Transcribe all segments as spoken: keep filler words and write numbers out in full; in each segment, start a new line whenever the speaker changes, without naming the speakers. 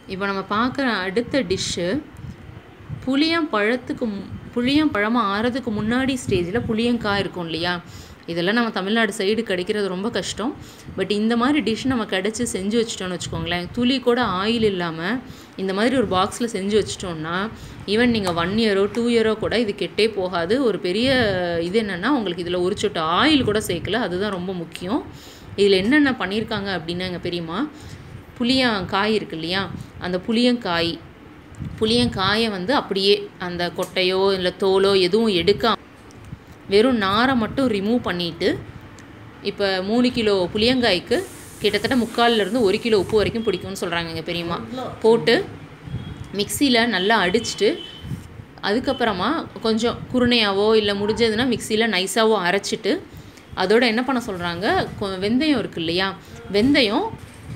இப்போ நம்ம பார்க்குற அடுத்த டிஷ்ஷு புளியம் பழத்துக்கு புளியம் பழமாக ஆறதுக்கு முன்னாடி ஸ்டேஜில் புளியங்காய் இருக்கும் இல்லையா, இதெல்லாம் நம்ம தமிழ்நாடு சைடு கிடைக்கிறது ரொம்ப கஷ்டம். பட் இந்த மாதிரி டிஷ் நம்ம கிடச்சி செஞ்சு வச்சிட்டோம்னு வச்சுக்கோங்களேன், துளி கூட ஆயில் இல்லாமல் இந்த மாதிரி ஒரு பாக்ஸில் செஞ்சு வச்சிட்டோம்னா ஈவன் நீங்கள் ஒன் இயரோ டூ இயரோ கூட இது கெட்டே போகாது. ஒரு பெரிய இது என்னென்னா உங்களுக்கு இதில் ஒரு சொட்டு ஆயில் கூட சேர்க்கல, அதுதான் ரொம்ப முக்கியம். இதில் என்னென்ன பண்ணியிருக்காங்க அப்படின்னா எங்கள் பெரியம்மா புளியங்காய் இருக்கு இல்லையா, அந்த புளியங்காய் புளியங்காயை வந்து அப்படியே அந்த கொட்டையோ இல்லை தோலோ எதுவும் எடுக்க வெறும் நாரை மட்டும் ரிமூவ் பண்ணிவிட்டு, இப்போ மூணு கிலோ புளியங்காய்க்கு கிட்டத்தட்ட முக்கால்லேருந்து ஒரு கிலோ உப்பு வரைக்கும் பிடிக்கும்னு சொல்கிறாங்க எங்கள் பெரியம்மா. போட்டு மிக்சியில் நல்லா அடிச்சுட்டு அதுக்கப்புறமா கொஞ்சம் குருணையாவோ இல்லை முடிஞ்சதுன்னா மிக்சியில் நைஸாவோ அரைச்சிட்டு அதோட என்ன பண்ண சொல்கிறாங்க, வெந்தயம் இருக்குது இல்லையா, வெந்தயம்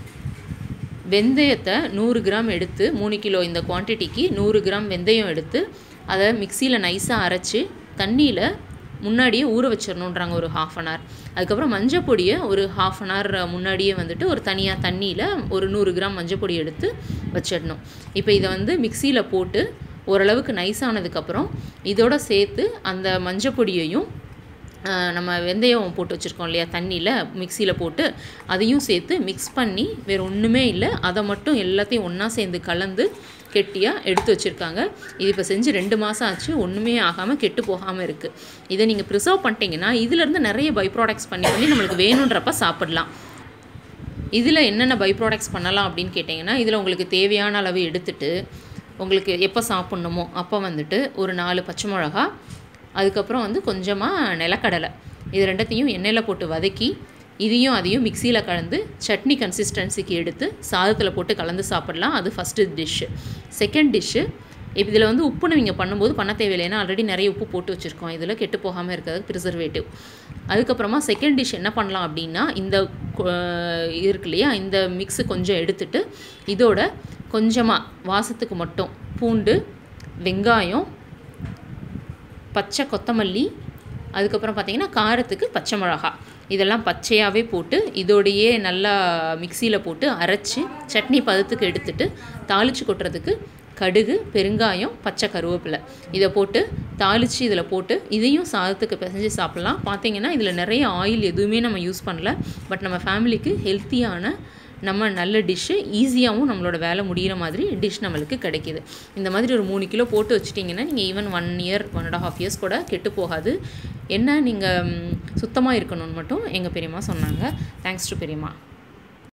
வெந்தயத்தை நூறு கிராம் எடுத்து மூணு கிலோ இந்த குவான்டிட்டிக்கு நூறு கிராம் வெந்தயம் எடுத்து அதை மிக்சியில் நைஸாக அரைச்சி தண்ணியில் முன்னாடியே ஊற வச்சிடணுன்றாங்க ஒரு ஹாஃப் அன் ஹவர். அதுக்கப்புறம் மஞ்சள் பொடியை ஒரு ஹாஃப் அன் ஹவர் முன்னாடியே வந்துட்டு ஒரு தனியாக தண்ணியில் ஒரு நூறு கிராம் மஞ்சள் பொடி எடுத்து வச்சிடணும். இப்போ இதை வந்து மிக்சியில் போட்டு ஓரளவுக்கு நைஸ் ஆனதுக்கப்புறம் இதோட சேர்த்து அந்த மஞ்சள் பொடியையும் நம்ம வெந்தயம் போட்டு வச்சுருக்கோம் இல்லையா தண்ணியில் மிக்சியில் போட்டு அதையும் சேர்த்து மிக்ஸ் பண்ணி வேறு ஒன்றுமே இல்லை, அதை மட்டும் எல்லாத்தையும் ஒன்றா சேர்ந்து கலந்து கெட்டியாக எடுத்து வச்சுருக்காங்க. இது இப்போ செஞ்சு ரெண்டு மாதம் ஆச்சு, ஒன்றுமே ஆகாமல் கெட்டு போகாமல் இருக்குது. இதை நீங்கள் ப்ரிசர்வ் பண்ணிட்டீங்கன்னா இதிலேருந்து நிறைய பை ப்ராடக்ட்ஸ் பண்ணி பண்ணி நம்மளுக்கு வேணுன்றப்ப சாப்பிடலாம். இதில் என்னென்ன பை ப்ராடக்ட்ஸ் பண்ணலாம் அப்படின்னு கேட்டிங்கன்னா, இதில் உங்களுக்கு தேவையான அளவு எடுத்துகிட்டு உங்களுக்கு எப்போ சாப்பிட்ணுமோ அப்போ வந்துட்டு ஒரு நாலு பச்சை மிளகா, அதுக்கப்புறம் வந்து கொஞ்சமாக நிலக்கடலை, இது ரெண்டத்தையும் எண்ணெயில் போட்டு வதக்கி இதையும் அதையும் மிக்சியில் கலந்து சட்னி கன்சிஸ்டன்சிக்கு எடுத்து சாதத்தில் போட்டு கலந்து சாப்பிடலாம். அது ஃபஸ்ட்டு டிஷ்ஷு. செகண்ட் டிஷ்ஷு, இப்போ இதில் வந்து உப்பு நீங்கள் பண்ணும்போது பண்ண தேவையில்லை, ஏன்னா ஆல்ரெடி நிறைய உப்பு போட்டு வச்சுருக்கோம், இதில் கெட்டு போகாமல் இருக்கிறது ப்ரிசர்வேட்டிவ். அதுக்கப்புறமா செகண்ட் டிஷ் என்ன பண்ணலாம் அப்படின்னா, இந்த இருக்கு இல்லையா இந்த மிக்ஸு கொஞ்சம் எடுத்துட்டு இதோட கொஞ்சமாக வாசத்துக்கு மட்டும் பூண்டு, வெங்காயம், பச்சை கொத்தமல்லி, அதுக்கப்புறம் பார்த்திங்கன்னா காரத்துக்கு பச்சை மிளகா, இதெல்லாம் பச்சையாகவே போட்டு இதோடையே நல்லா மிக்சியில் போட்டு அரைச்சி சட்னி பதத்துக்கு எடுத்துட்டு தாளித்து கொட்டுறதுக்கு கடுகு, பெருங்காயம், பச்சை கருவேப்பிலை இதை போட்டு தாளித்து இதில் போட்டு இதையும் சாதத்துக்கு பிசைஞ்சு சாப்பிட்லாம். பார்த்திங்கன்னா இதில் நிறைய ஆயில் எதுவுமே நம்ம யூஸ் பண்ணல, பட் நம்ம ஃபேமிலிக்கு ஹெல்த்தியான நம்ம நல்ல டிஷ்ஷு, ஈஸியாகவும் நம்மளோட வேலை முடிகிற மாதிரி டிஷ் நம்மளுக்கு கிடைக்கிது. இந்த மாதிரி ஒரு மூணு கிலோ போட்டு வச்சிட்டிங்கன்னா நீங்கள் even one year one and half years கூட கெட்டு போகாது. என்ன நீங்கள் சுத்தமாக இருக்கணும்னு மட்டும் எங்கள் பெரியம்மா சொன்னாங்க. தேங்க்ஸ் டு பெரியம்மா.